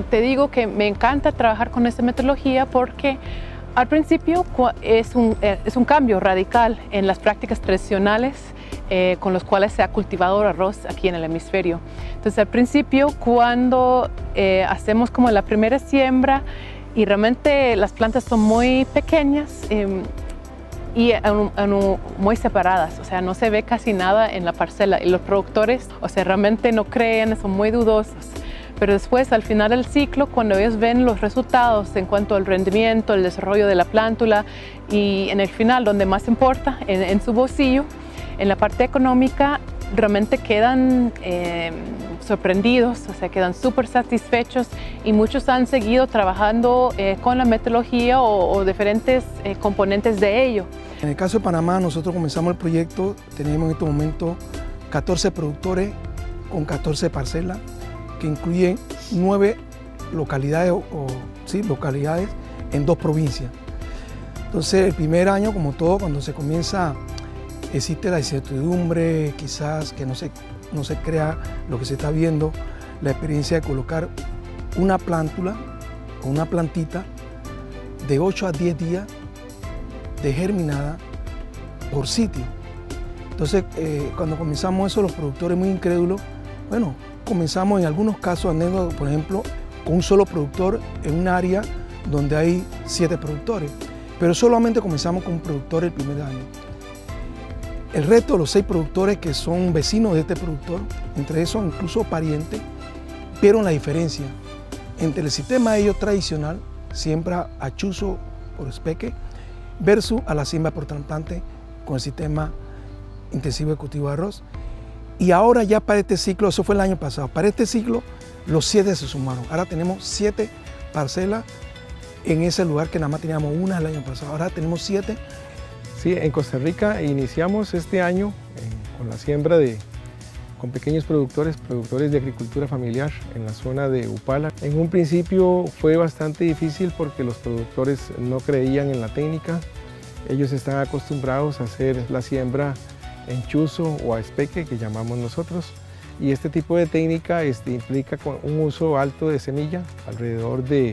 te digo que me encanta trabajar con esta metodología porque al principio es un cambio radical en las prácticas tradicionales con los cuales se ha cultivado el arroz aquí en el hemisferio. Entonces al principio cuando hacemos como la primera siembra y realmente las plantas son muy pequeñas y muy separadas, o sea, no se ve casi nada en la parcela y los productores, o sea, realmente no creen, son muy dudosos. Pero después, al final del ciclo, cuando ellos ven los resultados en cuanto al rendimiento, el desarrollo de la plántula y en el final, donde más importa, en su bolsillo, en la parte económica, realmente quedan sorprendidos, o sea, quedan súper satisfechos y muchos han seguido trabajando con la metodología o diferentes componentes de ello. En el caso de Panamá, nosotros comenzamos el proyecto, tenemos en este momento 14 productores con 14 parcelas que incluyen 9 localidades, localidades en 2 provincias. Entonces, el primer año, como todo, cuando se comienza, existe la incertidumbre, quizás que no se crea lo que se está viendo, la experiencia de colocar una plántula o una plantita de 8 a 10 días de germinada por sitio. Entonces, cuando comenzamos eso, los productores muy incrédulos, bueno, comenzamos en algunos casos, anécdotas, por ejemplo, con un solo productor en un área donde hay 7 productores, pero solamente comenzamos con un productor el primer año. El resto de los 6 productores que son vecinos de este productor, entre esos incluso parientes, vieron la diferencia entre el sistema de ellos tradicional, siembra a chuzo por espeque, versus a la siembra por trasplante con el sistema intensivo de cultivo de arroz. Y ahora ya para este ciclo, eso fue el año pasado, para este ciclo los 7 se sumaron. Ahora tenemos 7 parcelas en ese lugar que nada más teníamos una el año pasado. Ahora tenemos 7. Sí, en Costa Rica iniciamos este año con la siembra con pequeños productores de agricultura familiar en la zona de Upala. En un principio fue bastante difícil porque los productores no creían en la técnica. Ellos están acostumbrados a hacer la siembra en chuzo o a espeque, que llamamos nosotros, y este tipo de técnica implica un uso alto de semilla, alrededor de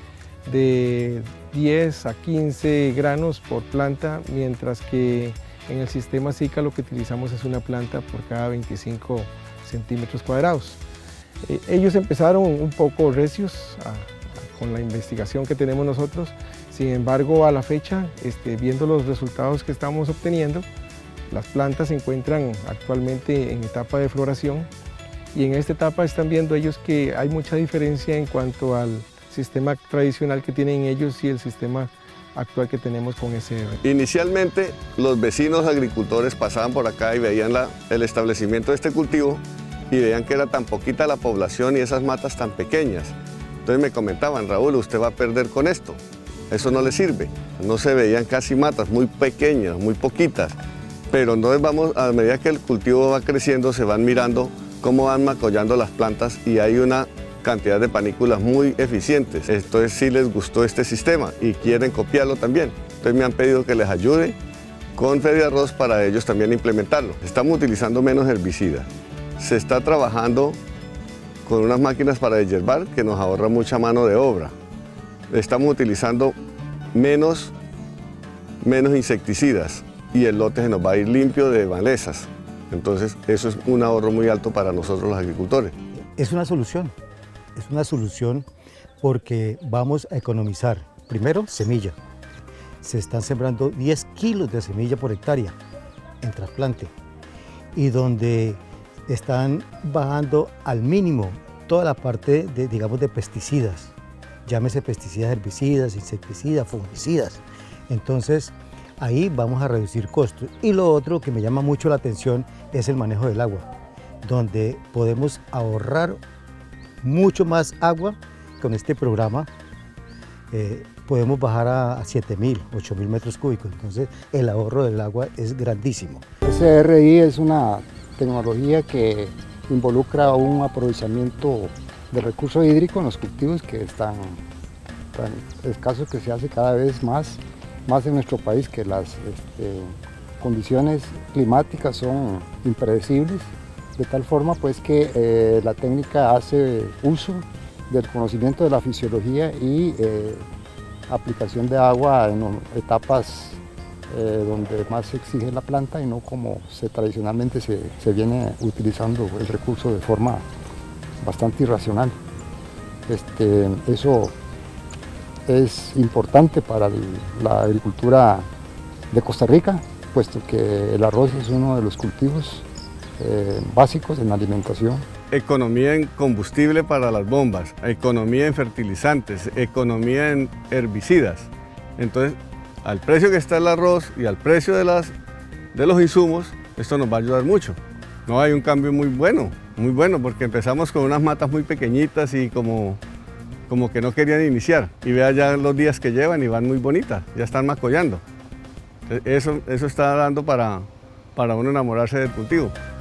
10 a 15 granos por planta, mientras que en el sistema SICA lo que utilizamos es una planta por cada 25 centímetros cuadrados. Ellos empezaron un poco recios con la investigación que tenemos nosotros, sin embargo a la fecha, viendo los resultados que estamos obteniendo, las plantas se encuentran actualmente en etapa de floración y en esta etapa están viendo ellos que hay mucha diferencia en cuanto al sistema tradicional que tienen ellos y el sistema actual que tenemos con SR. Inicialmente los vecinos agricultores pasaban por acá y veían el establecimiento de este cultivo y veían que era tan poquita la población y esas matas tan pequeñas. Entonces me comentaban, Raúl, usted va a perder con esto, eso no le sirve. No se veían casi matas, muy pequeñas, muy poquitas. Pero entonces a medida que el cultivo va creciendo, se van mirando cómo van macollando las plantas y hay una cantidad de panículas muy eficientes. Entonces sí les gustó este sistema y quieren copiarlo también. Entonces me han pedido que les ayude con Fediarroz para ellos también implementarlo. Estamos utilizando menos herbicidas. Se está trabajando con unas máquinas para deshiervar que nos ahorra mucha mano de obra. Estamos utilizando menos insecticidas y el lote se nos va a ir limpio de malezas. Entonces eso es un ahorro muy alto para nosotros los agricultores. Es una solución porque vamos a economizar, primero, semilla. Se están sembrando 10 kilos de semilla por hectárea en trasplante y donde están bajando al mínimo toda la parte de pesticidas, llámese pesticidas, herbicidas, insecticidas, fungicidas. Entonces, ahí vamos a reducir costos. Y lo otro que me llama mucho la atención es el manejo del agua, donde podemos ahorrar mucho más agua con este programa. Podemos bajar a 7.000, 8.000 metros cúbicos. Entonces, el ahorro del agua es grandísimo. SRI es una tecnología que involucra un aprovechamiento de recursos hídricos en los cultivos que están tan escasos, que se hace cada vez más en nuestro país, que las condiciones climáticas son impredecibles, de tal forma pues que la técnica hace uso del conocimiento de la fisiología y aplicación de agua en etapas donde más se exige la planta y no como tradicionalmente se viene utilizando el recurso de forma bastante irracional. Eso es importante para la agricultura de Costa Rica, puesto que el arroz es uno de los cultivos básicos en la alimentación. Economía en combustible para las bombas, economía en fertilizantes, economía en herbicidas. Entonces, al precio que está el arroz y al precio de los insumos, esto nos va a ayudar mucho. No, hay un cambio muy bueno, porque empezamos con unas matas muy pequeñitas y como que no querían iniciar. Y vea ya los días que llevan y van muy bonitas, ya están macollando. Eso está dando para uno enamorarse del cultivo.